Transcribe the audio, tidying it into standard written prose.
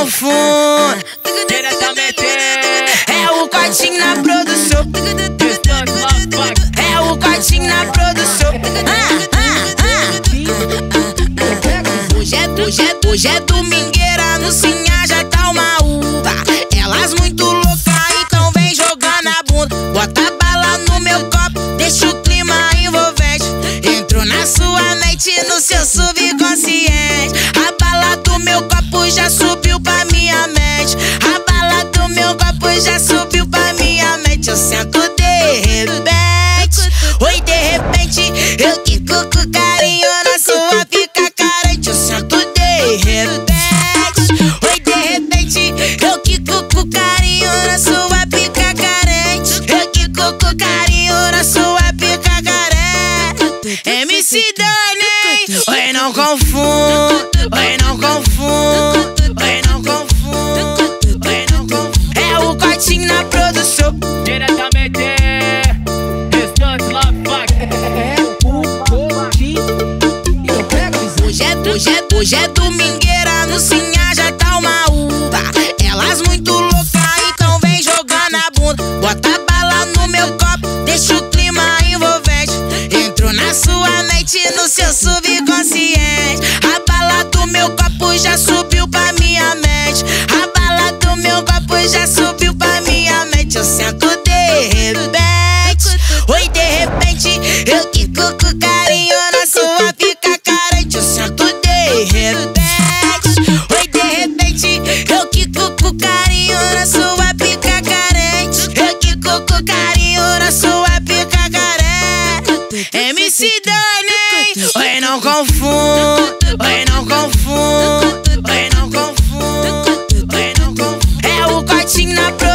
confundo. Diretamente É o Kotim na produção. É o Kotim na produção. Hoje é domingueira, no sinhá já tá uma uva. Elas muito louca, então vem jogando a bunda. Bota bala no meu copo, deixa o clima envolvente. Entro na sua mente, no seu subconsciente. A bala do meu copo já subiu pra minha mente. A bala do meu copo já subiu pra minha mente. Eu sento de repente, oi de repente. Eu quico com carinho na sua pica carente. Eu sento de repente, oi de repente. Eu quico com carinho na sua pica carente. Eu quico com carinho na sua pica carente. MC Dani, oi não confundo, oi não confundo, oi não confundo, oi não confundo. É o Kotim na produção. diretamente distante lá Hoje é domingueira, no sinhá já tá uma uva. Elas muito louca, então vem jogando a bunda. Bota bala no meu copo, deixa o clima envolvente. Entro na sua mente, no seu subconsciente. A bala do meu copo já subiu pra minha mente. A bala do meu copo já subiu pra minha mente. Eu sento de repente, oi de repente. Eu quico com carinho na sua pica carente. Eu sento de repente, oi de repente. Eu quico com carinho na sua pica carente. Eu quico com carinho na sua pica carente. MC Dani, oi não confundo, oi não confundo, oi não confundo, oi não confundo. É o Kotim na produção.